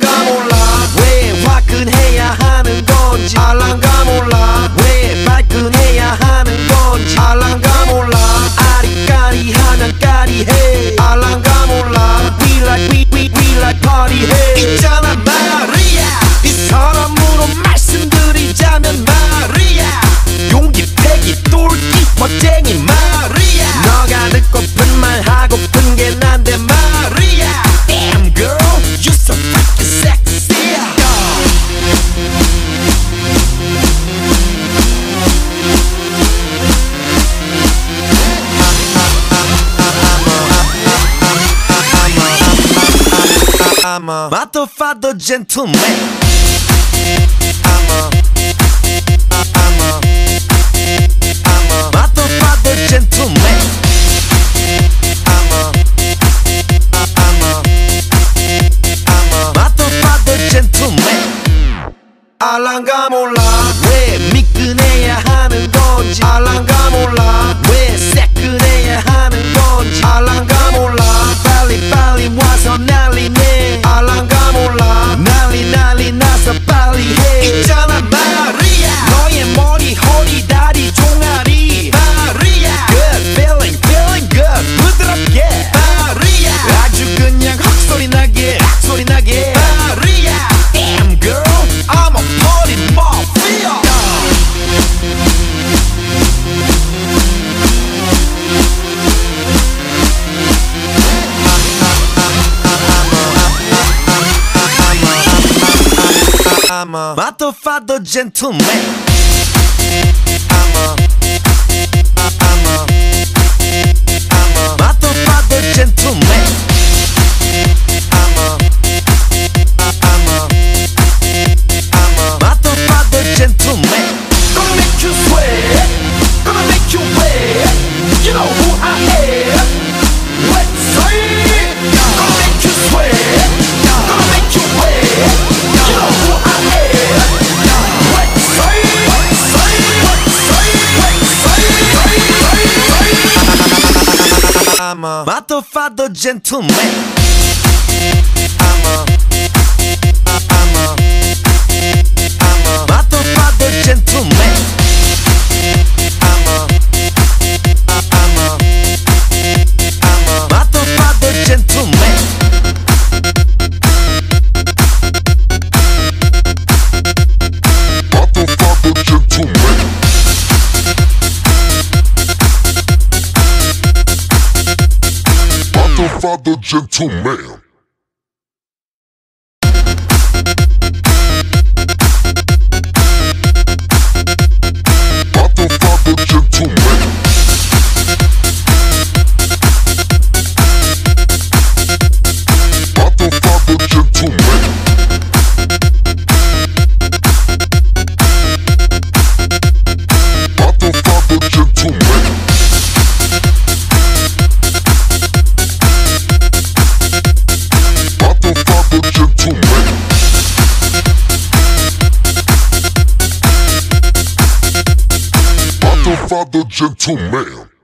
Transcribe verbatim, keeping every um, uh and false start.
알란가 몰라 왜 화끈해야 하는 건지 알란가 몰라 왜 발끈해야 하는 건지 알란가 몰라 아리까리하면 까리해 알란가 몰라 We like we we we like party 해 있잖아 마리아 이 사람으로 말씀드리자면 마리아 용기 패기 똘끼 멋쟁이 마리아 너가 듣고픈 말 하고픈 게 난데 마리아 Damn girl you so freaking sexy I'm a motherfucker gentleman I'm a I'm a I'm a motherfucker gentleman I'm a I'm a I'm a motherfucker gentleman 알란가 몰라 왜 미끈해야 하는 건지 알란가 몰라 왜 새끈해야 하는 건지 알란가 몰라 빨리 빨리 와서 난리네 알란가 몰라 난리 난리 나서 빨리 해 있잖아 마리아 너의 머리 허리 다리 종아리 마리아 Good feeling feeling good 부드럽게 마리아 아주 그냥 헉소리 나게 소리 나게 마리아 Damn girl I'm a party mafia I'm a motherfucker gentleman I'm a I'm a I'm a motherfucker gentleman I'm a I'm a I'm a motherfucker gentleman Gonna make you sweat Gonna make you wet You know who I am Let's say Gonna make you sweat Gonna make you wet You know who I am Let's say Let's say Let's say Let's say I'm a motherfucker gentleman I'm a I'm a I'm a motherfucker gentleman I'm a I'm a I'm a motherfucker gentleman Motherfucker gentleman Motherfucker gentleman Motherfucker gentleman